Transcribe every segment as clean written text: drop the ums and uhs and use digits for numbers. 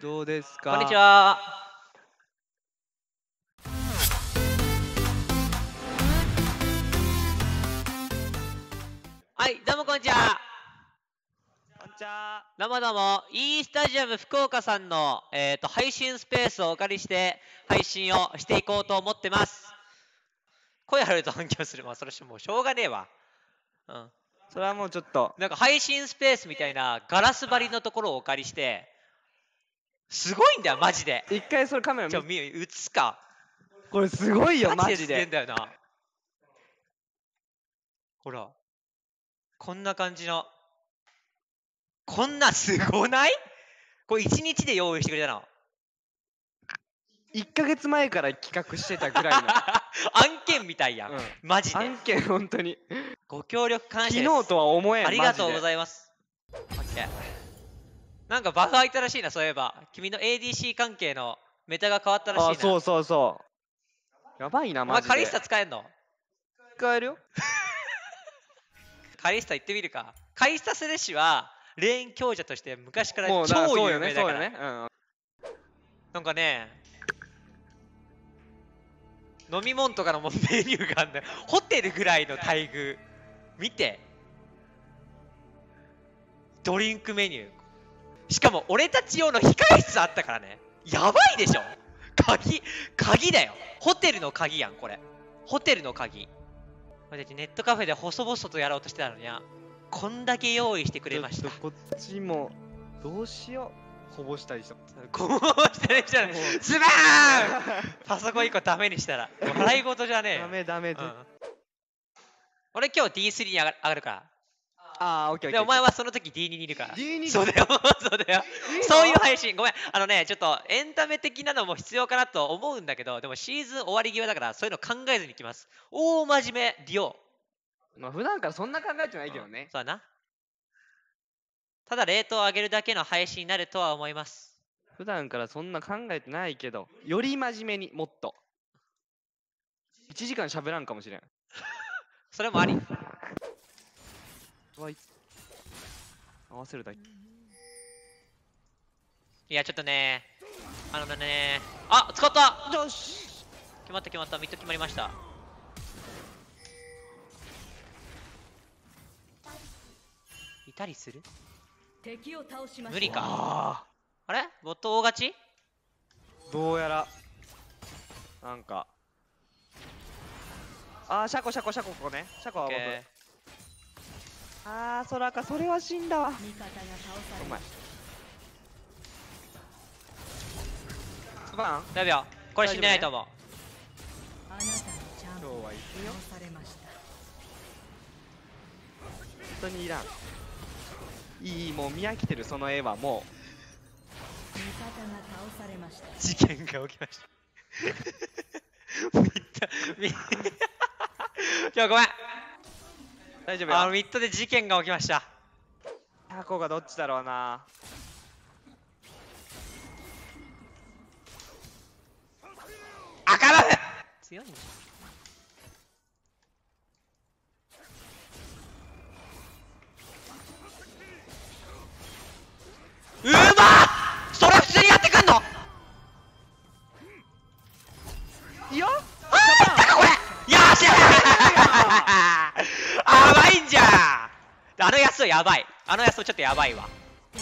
どうですか。 こんにちは。はい、どうもこんにちは。 こんにちは。 どうもどうも、E スタジアム福岡さんの、配信スペースをお借りして配信をしていこうと思ってます。声張ると反響する。まあ、それもうしょうがねえわ。うん。 それはもうちょっと。 なんか配信スペースみたいなガラス張りのところをお借りして、すごいんだよ、マジで。 一回それカメラ映すか。 これすごいよ、マジ映ってんで。 だよな。ほら。こんな感じの。こんなすごない？これ1日で用意してくれたの。 1ヶ月前から企画してたぐらいの。 案件みたいやん。 うんマジで。 案件、本当に。 ご協力感謝昨です。 日とは思えん。 ありがとうごいざいます。オッケー。なんかバグ開いたらしいな、そういえば。君の ADC 関係のメタが変わったらしいな。 あ、そうそうそう。やばいな、 お前マジで。 カリスタ使えんの？ 使えるよ。 カリスタ行ってみるか。カリスタスレッシュはレーン強者として昔からもうだから超そうよね、 有名だから。 そうよね。うん。 なんかね、飲み物とかのもメニューがあるんだよ。ホテルぐらいの待遇。見て。ドリンクメニュー。しかも俺たち用の控室あったからね。やばいでしょ。鍵だよ。ホテルの鍵やん、これ。ホテルの鍵。俺たちネットカフェで細々とやろうとしてたのに、こんだけ用意してくれました。 こっちも、どうしよう。こぼしたりした。 こぼしたりしたら、ズバーンパソコン1個ダメにしたら。笑い事じゃねえよ。 ダメダメ。 うん、俺今日 D3 に上がるから。 ああ、オッケーオッケー。 で、お前はその時 D2 にいるから。 D2 そうだよ、そうだよ。そういう配信。ごめん。ちょっとエンタメ的なのも必要かなと思うんだけど、でもシーズン終わり際だから、そういうの考えずにいきます。大真面目、ディオ。 まあ普段からそんな考えてないけどね。 そうだな。ただ、レートを上げるだけの配信になるとは思います。 普段からそんな考えてないけど、より真面目にもっと。1時間喋らんかもしれん。 それもあり。 合わせるだけ。 いや、ちょっとね、あ、使った。 よし、 決まった決まった。ミッド決まりました。いたりする？無理か。あれボット大勝ち？ どうやらなんかシャコここね。シャコは僕。そらか、それは死んだわ。お前スバン大丈夫。これ死んでないと思う。 今日は行くよ。本当にいらん。いい、もう見飽きてる。その絵はもう事件が起きましたミッごめん。 大丈夫よ。 ミッドで事件が起きました。 シャコがどっちだろうな。 赤ラフ強いんじゃん。それ普通にやってくんの？ いや、 これよっしゃー甘いんじゃん。あのやつやばい。あのやつちょっとやばいわ。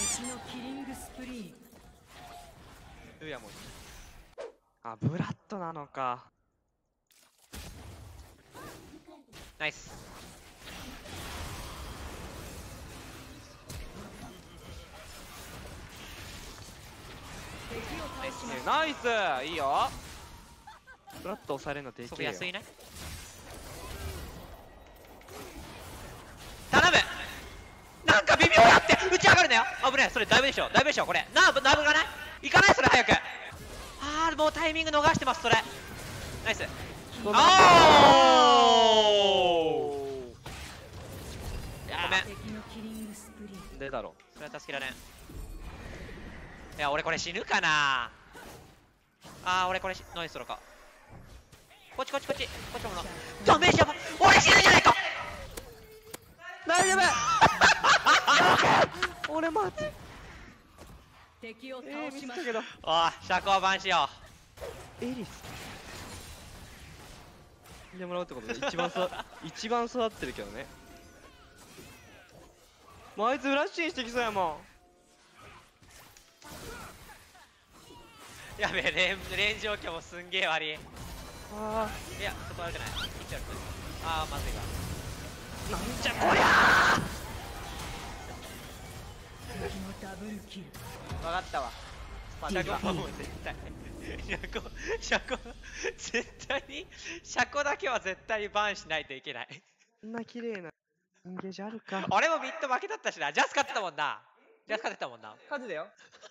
ブラッドなのか。 ナイス。 ナイス、いいよ。ブラッド押されるのでそけえよ。 こ安いね。頼む。なんか微妙やって打ち上がるなよ。危ない。それだいぶでしょ、だいぶでしょ。これナーブがないいかない。それ早く。もうタイミング逃してます。それナイス。ごめん。 でだろ。 それは助けられん。いや、俺これ死ぬかな。俺これナイス。それかこっちものダメージやばい。俺死ぬじゃないか。 大丈夫俺待つ。 敵を倒ミしました。 スったけど。 おい社交版しよエリス。死んでもらうってことで一番育ってるけどね。もうあいつフラッシュインしてきそうやもう。やべえ、レン状況もすんげえ悪い。いん。あやそこ悪くない。ピッチャー悪くない。ああまずいわ。 あ、なんじゃこりゃ敵のダブルキル。 分かったわ。 社交車も絶対車庫絶対に車庫だけは絶対にバンしないといけない。 こんな綺麗な人間じゃあるか。 俺もミッド負けだったしな。ジャス勝ってたもんな。ジャス勝ってたもんな。 数だよ。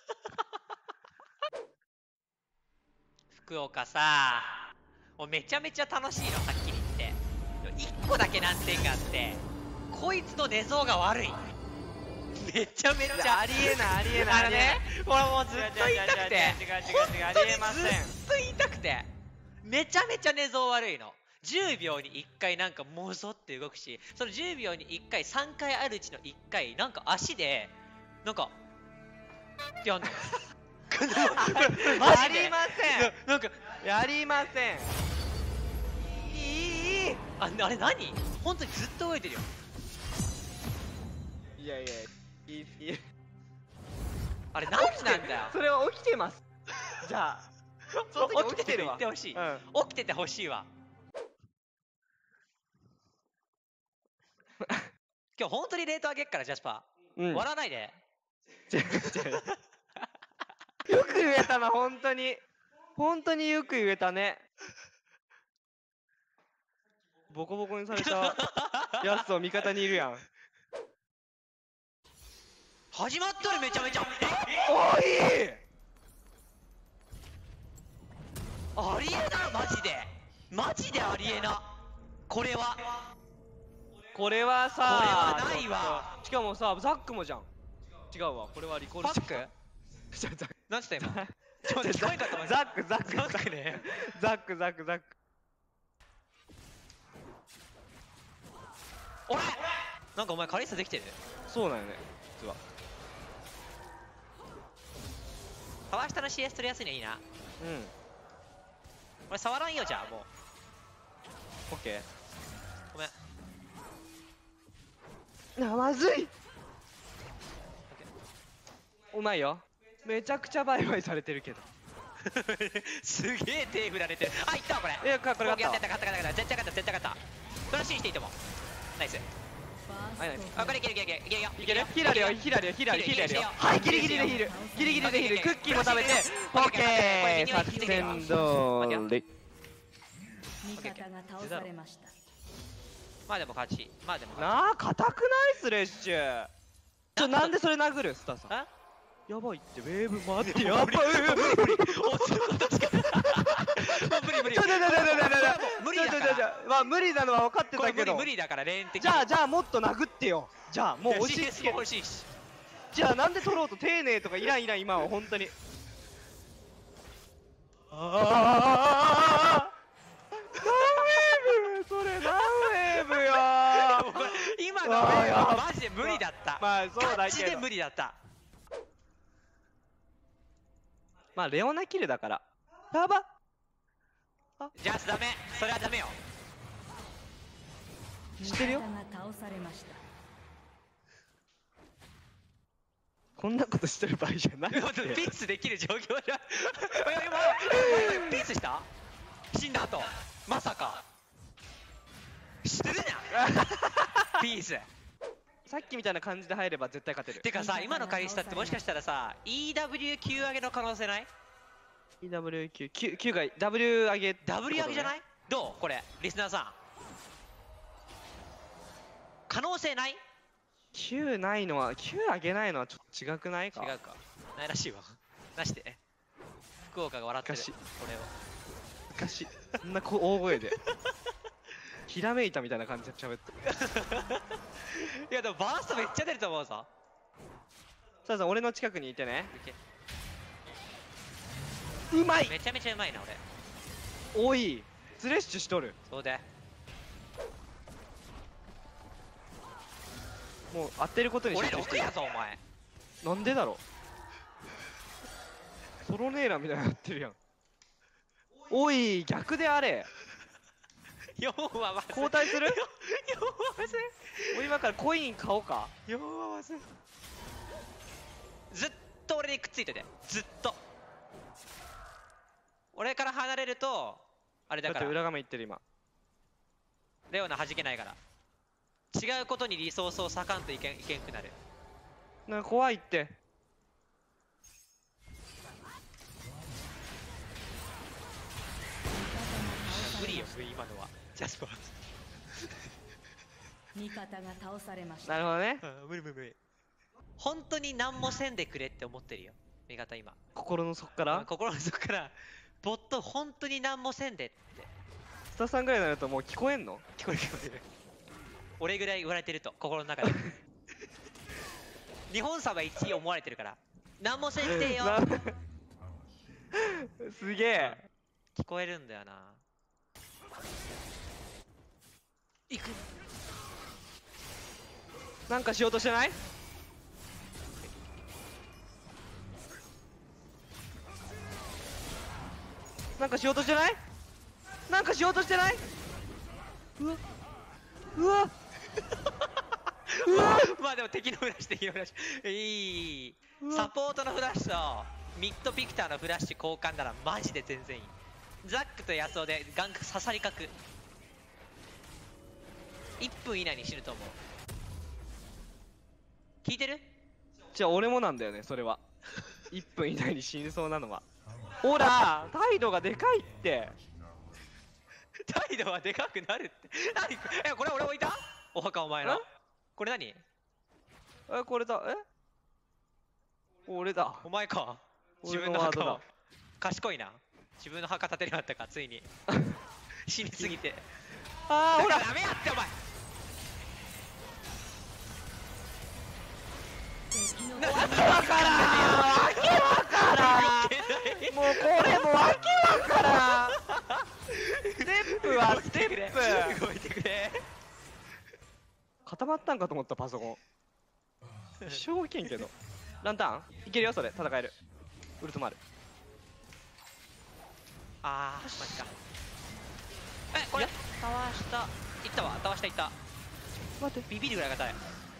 福岡さ、もうめちゃめちゃ楽しいの、はっきり言って。1個だけ難点があって、こいつの寝相が悪い。めちゃめちゃありえないありえないあのね、俺もうずっと言いたくて、 ありえません。 ずっと言いたくて、めちゃめちゃ寝相悪いの。10秒に1回なんかもぞって動くし、その10秒に1回3回あるうちの1回なんか足でなんかってやんの。マジでやりません。 なんかやりません。 あれ何？本当にずっと動いてるよ。 いやいや、いいあれ何なんだよ。 それは起きてます。じゃあ、その時起きてるわ。 言ってほしい。 うん。 起きててほしいわ。今日本当にレート上げっから、ジャスパー。 うん、 笑わないで。 違う違う。よく言えたな、本当に。本当によく言えたね。ボコボコにされたやつを味方にいるやん。 始まっとる、めちゃめちゃ。 おい！ ありえな、マジで。マジでありえな。これは。 これはさ、 これはないわ。 しかもさ、ザックもじゃん。違うわ、これはリコールパックじゃザック。 なんつった今。ちょっと聞こえんかったマジで。 ザック、ザック、 ザックね。 ザック、ザック、ザック。 俺なんかお前カリスタできてる。 そうなんよね、実は。 川下の CS 取りやすいのいいな。 うん。 俺触らんよ、じゃあもう。 オッケごめん。 ー。まずい。うまいよ。めちゃくちゃバイバイされてるけど。 すげえ手振られてる。あ、いったわこれ。 これ勝ったわ。 やった勝った勝った絶対勝った絶対勝った。トラッシュしていいと思う。ナイス。 はい、ナイス。 あ、これいけるいけるいけるよ。 いける？ヒールあるよ、ヒールあるよ、ヒールあるよ、ヒールあるよ。はい、ギリギリでヒール。ギリギリでヒール。クッキーも食べて。オッケー。作戦通り。 味方が倒されました。 まあでも勝ち。まあでも勝なあ、硬くないスレッシュ。なんでそれ殴るスターさん。 ち。あ？ やばいって、ウェーブ待って、やばい。 お、すごい確かに。無理無理。無理だから。 まあ無理なのは分かってこれ無理たけど。 無理だから、レーン的に。 じゃあもっと殴ってよ。じゃあもう押し付 CS けも。欲しいし。 じゃあなんで取ろうと丁寧とかいらん今は本当に。ああ。何ウェーブ？それ何ウェーブよ。 今のウェーブマジで無理だった。 まあそうだガチでけど。 無理だった。 まあレオナキルだから。やば。 ジャスダメ。それはダメよ。 知ってるよ。 味方が倒されました。 こんなことしてる場合じゃないって。 ピースできる状況じゃん。今ピースした死んだ後まさかするなピース。 さっきみたいな感じで入れば絶対勝てる。 てかさ、今のカリスタってもしかしたらさ EWQ 上げの可能性ない？ EWQ、Q が W 上げ。 W 上げじゃない？どうこれリスナーさん、可能性ない？ Q ないのは、Q 上げないのはちょっと違くないか。 違うか、ないらしいわ。なしで福岡が笑ってる。 難しいこれを昔そんな大声でひらめいたみたいな感じで喋っていやでもバーストめっちゃ出ると思うぞ。 さあさん俺の近くにいてね。 いけうまい。 めちゃめちゃうまいな俺。 おいスレッシュしとる。 そうでもう当てることに俺6 集中してる。 やぞお前。 なんでだろトロネーラみたいになってるやん。おい、逆であれ。 4はまず交代する？ 4はまずもう今からコイン買おうか。 4はまずずっと俺にくっついてて、ずっと俺から離れるとあれだからだって裏画面いってる今。 レオナ弾けないから、違うことにリソースを割かんといけんくなる。 なんか怖いって。 無理よ今のはジャスパー。 味方が倒されました。 なるほどね。 無理無理無理。本当に何もせんでくれって思ってるよ味方今。 心の底から心の底からボット本当に何もせんでって。 スタッフさんぐらいになるともう聞こえんの？ 聞こえる聞こえる。俺ぐらい言われてると心の中で日本サバ1位思われてるから何もせんてよ。 すげえ。 聞こえるんだよな。行く。 なんかしようとしてない？なんかしようとしてない？なんかしようとしてない？うわうわうわまあでも敵のフラッシュ敵のフラッシュいい。 うわサポートのフラッシュとミッドビクターのフラッシュ交換ならマジで全然いい。ザックとヤスオでガン刺さりかく。1分以内に死ぬと思う。聞いてる？ じゃあ俺もなんだよねそれは。1分以内に死にそうなのは。ほら態度がでかいって。 態度はでかくなるって何これ俺置いた？お墓お前の。これ何？ えこれだ。え俺だ。 お前か。自俺分の墓をのワードだ。 賢いな。自分の墓建てるようになったかついに死にすぎて。 ああほらダメやってお前。 敵のわけわからんわけわからんもうこれもわけわからんステップはステップ動いてくれ。 固まったんかと思ったパソコン一生懸けどランタンいけるよそれ戦えるウルトマルあーマジか。これタワー下いったわ。タワー下いった。 待ってビビるぐらい硬い。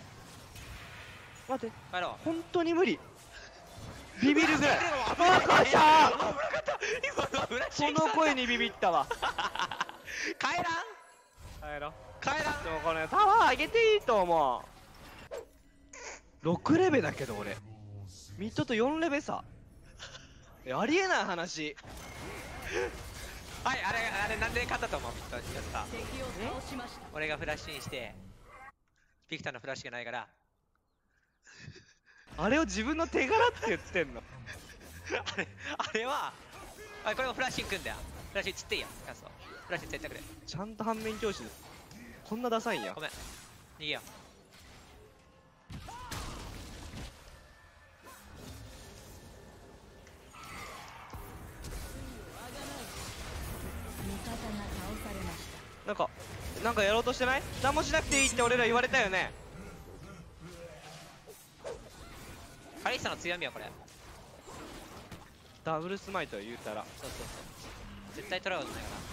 待って帰ろう。 本当に無理ビビるぐらい危なかったバカじゃん今のフラッシュこの声にビビったわ帰らん帰ろう帰らん。 でもこれタワー上げていいと思う6レベだけど俺ミッドと4レベ差ありえない話はいあれなんで勝ったと思う？ミッドやった敵を倒しました。 俺がフラッシュにしてビクターのフラッシュがないからあれを自分の手柄って言ってんのあれはこれもフラッシュに組んだよ。フラッシュ釣っていいよ。カストフラッシュ釣ってくれ。 ちゃんと反面教師ですこんなダサいんやごめん逃げよう。 味方が倒されました。 なんかやろうとしてない？何もしなくていいって俺ら言われたよね。 カリスタの強みはこれ。 ダブルスマイト言うたらそうそうそう絶対取られることないから。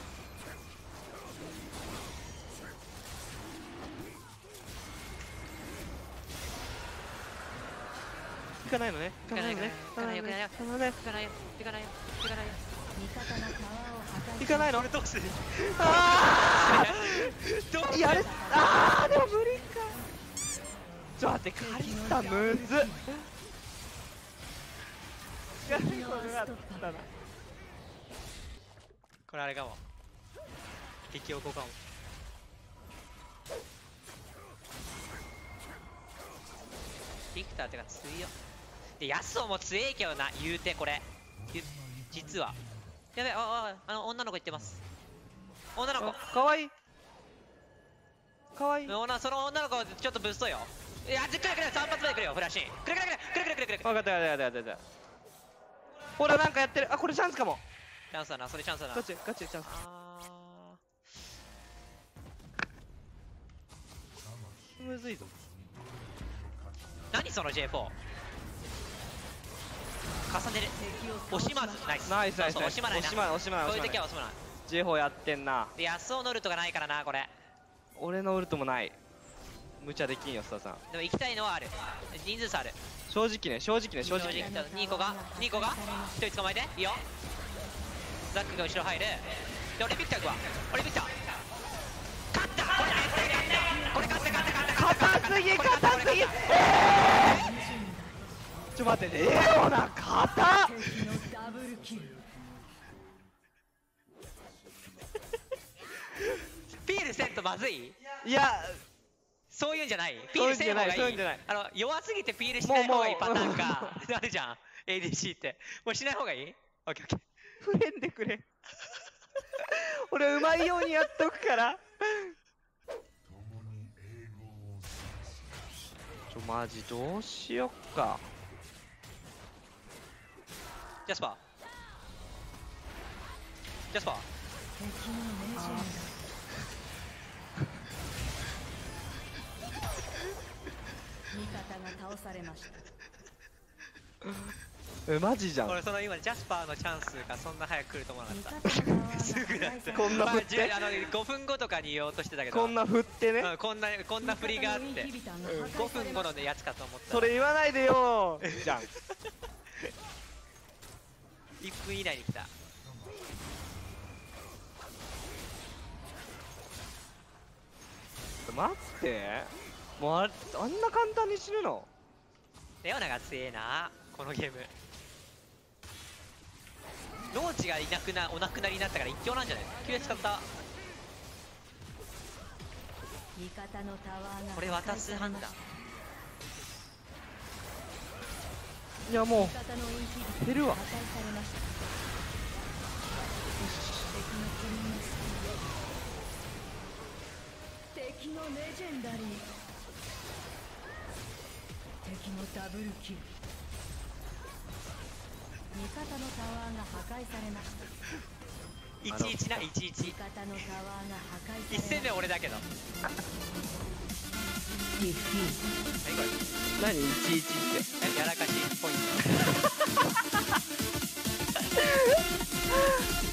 行かないのね行かないよ行かないよね行かないよ行かないよ行かないよ行かないよ。 味方がタワーを破壊し行かないの俺どうする？ あどうする？ ーやれあーでも無理かちょっと待ってカリスタむずっいやそれだったなこれあれかも。激おこかも。ビクターってか強いよ。でヤスオも強えけどな言うてこれ実はやべ女の子言ってます。女の子かわいいかわいいその女の子ちょっとブストよ。いやくれくれ3発目でくれよフラッシュくれくれくれくれくれくれくれくれ。 分かったやったほらなんかやってるあこれチャンスかもチャンスだなそれチャンスだな。 ガチチャンスむずいぞ何その J4 重ねる。 敵を惜しまず。ナイス。そうナイスナイスナイス。 惜しまないな。 惜しまない惜しまないそういう惜しまない。 時は惜しまない。 ジェホやってんな。 で、安尾のルトがないからな、これ。 俺のウルトもない。無茶できんよ、スタさん。 でも行きたいのはある。人数差ある。 正直ね、正直ね、正直ね。 ニーコが一人捕まえていいよ。ザックが後ろ入る。で俺ビクター行くわ。俺ビクター勝った。これ勝った硬すぎ硬すぎ。ちょ待って、レオナ硬っ。 敵のダブルキル。 ピールせんとまずい。 いや、 そういうんじゃない。ピールせん方がいい。 そういうんじゃない。 弱すぎてピールしない方がいいもうパターンかあるじゃん ADC って。もうしない方がいい。オッケーオッケー。 触れんでくれ。俺うまいようにやっとくから。マジどうしよっか。 ジャスパージャスパー。 敵のレジェンド。味方が倒されました。 マジじゃん。 俺その今ジャスパーのチャンスがそんな早く来ると思わなかった。 味方の側がすぐだった。 こんな振ってまあ5分後とかに言おうとしてたけど、 こんな振ってね。 うんこんな振りがあって5分後のやつかと思ったらそれ言わないでよ。じゃん。 1分以内に来た。 待ってもうあんな簡単に死ぬの。 レオナが強えなこのゲーム。ローチがお亡くなりになったから一強なんじゃない。急に使った。 味方のタワーがこれ渡す判断。 いやもう味方のインヒビター減るわ破壊されました。敵のレジェンダリー。敵のダブルキル。味方のタワーが破壊されました。 11な11。 味方のタワーが破壊されました。 1戦目俺だけど。 ディフィー何これ。 何11って。 やらかしポイント。